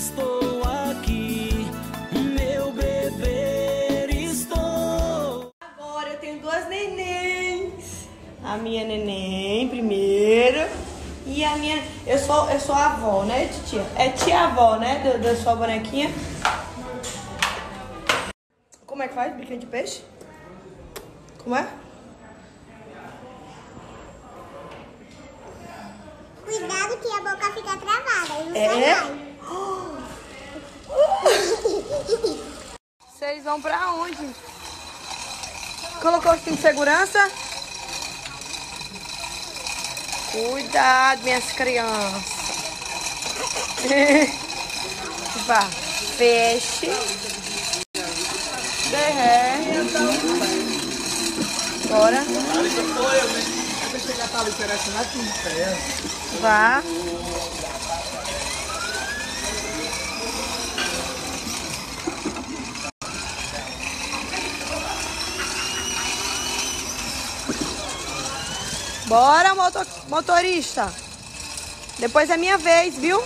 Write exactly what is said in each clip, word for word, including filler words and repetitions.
estou aqui, meu bebê, estou. Agora eu tenho duas nenéns. A minha neném primeiro e a minha... Eu sou, eu sou a avó, né, titia? É tia-avó, né, do, da sua bonequinha. Como é que faz? Biquinho de peixe? Como é? Cuidado que a boca fica travada. Não É? sai. Vocês vão pra onde? Colocou o cinto de segurança? Cuidado, minhas crianças. Vá, feche. Derrete. Bora. Vá. Bora, motor, motorista. Depois é minha vez, viu?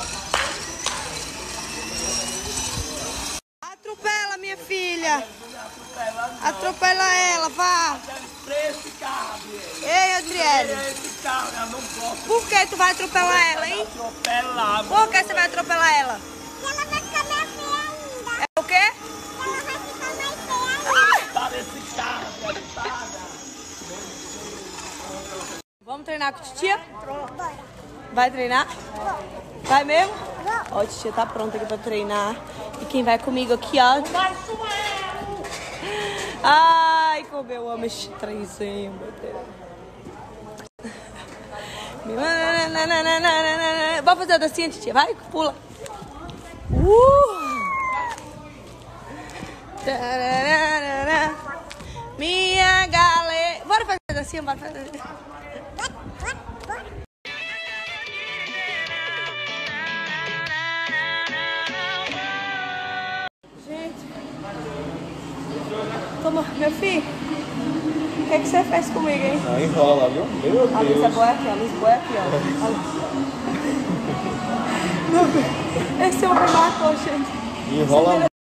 Atropela, minha filha. Atropela ela, vá. Esse carro, Ei, Adriele. esse carro, eu não posso Por que tu vai atropelar ela, hein? atropelar. Por que você vai atropelar ela? Porque ela vai ficar mais feia ainda. É o quê? Ela vai ficar mais feia ainda. Para esse carro, coitada. Vamos treinar com a titia? Vai treinar? Vai mesmo? Ó, a titia tá pronta aqui pra treinar. E quem vai comigo aqui, ó? Ai, como eu amo este trenzinho, meu Deus. Vamos fazer a dancinha, titia? Vai, pula. Uh! Tararara. Minha galera. Bora fazer a dancinha, bora fazer. Gente. Toma, meu filho. O que, é que você fez comigo, hein? Ah, enrola, viu? Meu A luz é Deus. boa aqui, a luz boa aqui, ó. Olha lá. Esse homem matou, gente. Enrola